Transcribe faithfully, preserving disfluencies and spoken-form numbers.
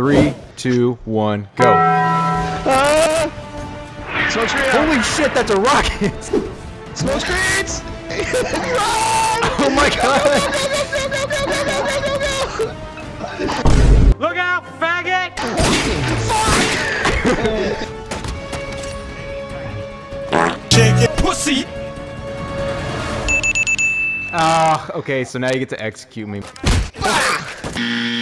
Three, two, one, go. Ah! Smoke screen! Holy shit, that's a rocket! Smoke screens! Oh my god! Look out, faggot! Chicken pussy! Ah, okay, so now you get to execute me.